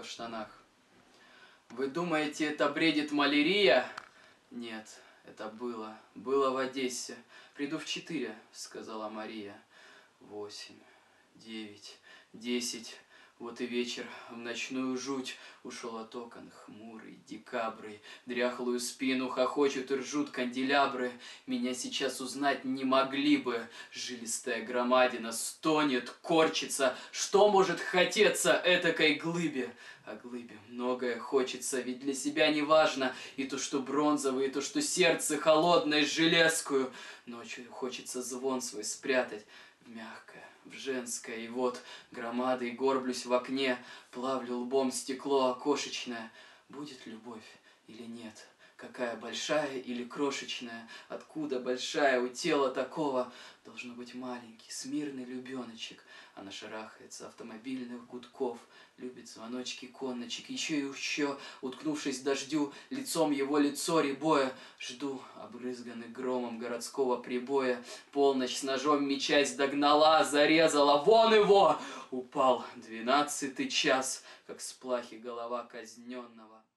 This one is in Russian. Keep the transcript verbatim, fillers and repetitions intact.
в штанах. Вы думаете, это бредит малярия? Нет, это было. Было в Одессе. Приду в четыре, сказала Мария. Восемь, девять, десять. Вот и вечер, в ночную жуть ушел от окон хмурый, декабрый. Дряхлую спину хохочут и ржут канделябры. Меня сейчас узнать не могли бы. Жилистая громадина стонет, корчится. Что может хотеться этакой глыбе? А глыбе многое хочется, ведь для себя не важно и то, что бронзовое, и то, что сердце холодное, железкую. Ночью хочется звон свой спрятать в мягкое, в женское, и вот громадой горблюсь в окне, плавлю лбом стекло окошечное. Будет любовь или нет? Какая, большая или крошечная? Откуда большая у тела такого? Должно быть маленький, смирный любеночек. Она шарахается автомобильных гудков, любит звоночки конночек. Еще и еще, уткнувшись в дождю, лицом его лицо рябое, жду, обрызганный громом городского прибоя. Полночь с ножом мечась догнала, зарезала, вон его! Упал двенадцатый час, как с плахи голова казненного.